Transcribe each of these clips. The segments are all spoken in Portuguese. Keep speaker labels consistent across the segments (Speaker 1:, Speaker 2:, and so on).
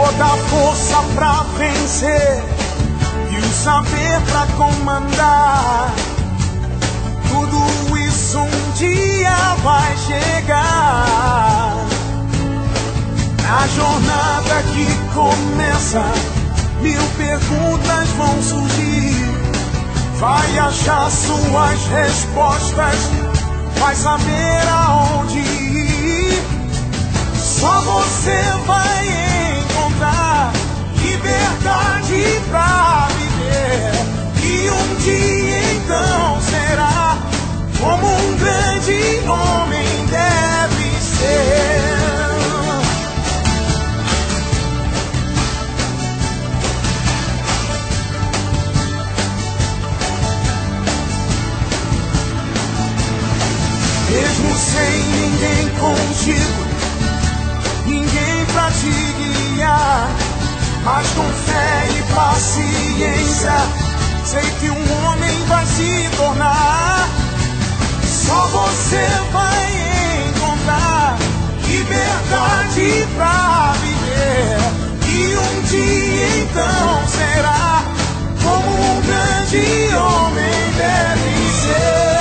Speaker 1: toda a força pra vencer e o saber pra comandar. Tudo isso um dia vai chegar. Na jornada que começa, 1000 perguntas vão surgir. Vai achar suas respostas, vai saber aonde ir. Só você vai encontrar liberdade pra viver. E um dia então será como um grande homem deve ser. Mesmo sem ninguém contigo, ninguém pra te guiar, mas com fé e paciência, sei que um homem vai se tornar. Só você vai encontrar liberdade pra viver. E um dia então será como um grande homem deve ser.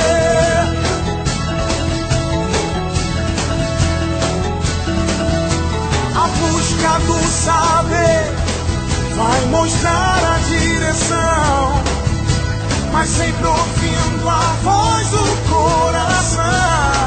Speaker 1: A busca do saber vai mostrar a direção, mas sempre ouvindo a voz do coração.